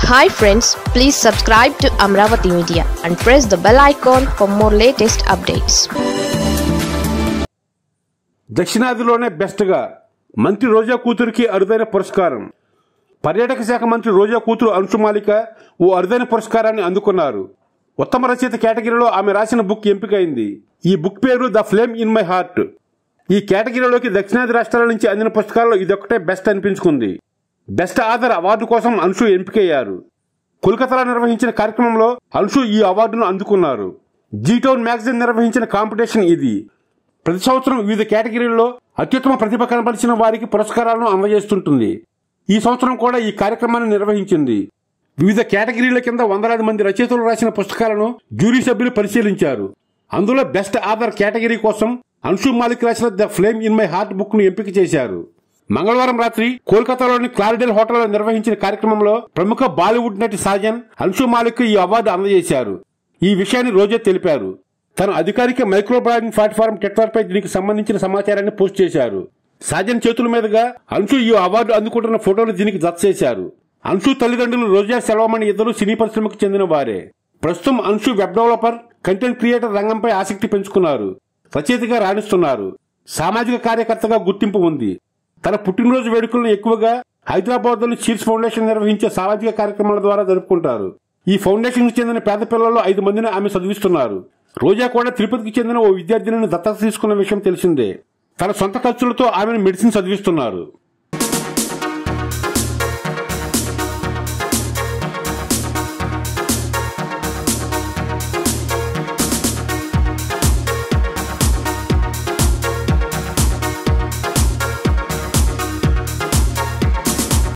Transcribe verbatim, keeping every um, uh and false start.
Hi friends, please subscribe to Amaravathi Media and press the bell icon for more latest updates. దక్షిణాదిలోనే best గా మంత్రి రోజా కూతురికి అరుదైన పురస్కారం. పర్యాటక శాఖ మంత్రి రోజా కూతురు అంశు మాలిక ఓ అరుదైన పురస్కారాన్ని అందుకున్నారు. ఉత్తమ రచయిత కేటగిరీలో ఆమె రాసిన బుక్ ఎంపికైంది. ఈ బుక్ పేరు the flame in my heart. ఈ కేటగిరీలోకి దక్షిణాది రాష్ట్రాల నుంచి అందిన పుస్తకాల్లో ఇదొక్కటే బెస్ట్ అనిపించుకుంది. బెస్ట్ ఆథర్ అవార్డు కోసం అంశు ఎంపికయ్యారు. కోల్కతాలో నిర్వహించిన కార్యక్రమంలో అంశు ఈ అవార్డును అందుకున్నారు. జీ టౌన్ మ్యాగజైన్ నిర్వహించిన కాంపిటీషన్ ఇది. ప్రతి సంవత్సరం వివిధ కేటగిరీల్లో అత్యుత్తమ ప్రతిభ కనబరిచిన వారికి పురస్కారాలను అందజేస్తుంటుంది. ఈ సంవత్సరం కూడా ఈ కార్యక్రమాన్ని నిర్వహించింది. వివిధ కేటగిరీల కింద వందలాది మంది రచయితలు రాసిన పుస్తకాలను జ్యూరీ సభ్యులు పరిశీలించారు. అందులో బెస్ట్ ఆథర్ కేటగిరీ కోసం అంశు మాలిక్ రాసిన the flame in my heart book ను ఎంపిక చేశారు. మంగళవారం రాత్రి కోల్కతాలోని క్లారిడల్ హోటల్లో నిర్వహించిన కార్యక్రమంలో ప్రముఖ బాలీవుడ్ నటి సాజన్ అంశు మాలిక్ ఈ అవార్డు అందజేశారు. ఈ విషయాన్ని రోజా తెలిపారు. తన అధికారిక మైక్రో బ్లాగింగ్ ప్లాట్ఫామ్ ట్విట్టర్ పై దీనికి సంబంధించిన సమాచారాన్ని పోస్ట్ చేశారు. సాజన్ చేతుల మీదుగా అంశు ఈ అవార్డు అందుకుంటున్న ఫోటోలు దీనికి జత చేశారు. అంశు తల్లిదండ్రులు రోజా సెల్వమణి ఇద్దరు సినీ పరిశ్రమకు చెందిన వారే. ప్రస్తుతం Anshu web developer, content creator రంగంపై ఆసక్తి పెంచుకున్నారు. రచయితగా రాణిస్తున్నారు. సామాజిక కార్యకర్తగా గుర్తింపు ఉంది. తన పుట్టినరోజు వేడుకలను ఎక్కువగా హైదరాబాద్ లోని చీర్స్ ఫౌండేషన్ నిర్వహించే సామాజిక కార్యక్రమాల ద్వారా జరుపుకుంటారు. ఈ ఫౌండేషన్ కు చెందిన పేద పిల్లల్లో ఐదు మందిని ఆమె చదివిస్తున్నారు. రోజా కూడా తిరుపతికి చెందిన ఓ విద్యార్థినిని దత్తత తీసుకున్న విషయం తెలిసిందే. తన సొంత ఖర్చులతో ఆమెను మెడిసిన్ చదివిస్తున్నారు.